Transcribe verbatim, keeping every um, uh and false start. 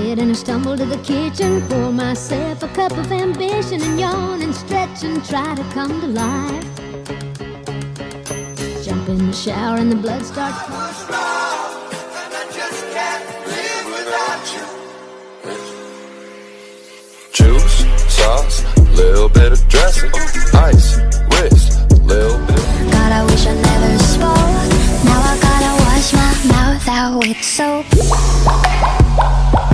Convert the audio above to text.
bed and I stumble to the kitchen, pour myself a cup of ambition and yawn and stretch and try to come to life. Jump in the shower and the blood starts pushing. And I just can't live without you. Juice, sauce, little bit of dressing, ice, whisk, little bit. God, I wish I never spoke. Now I gotta wash my mouth out with soap.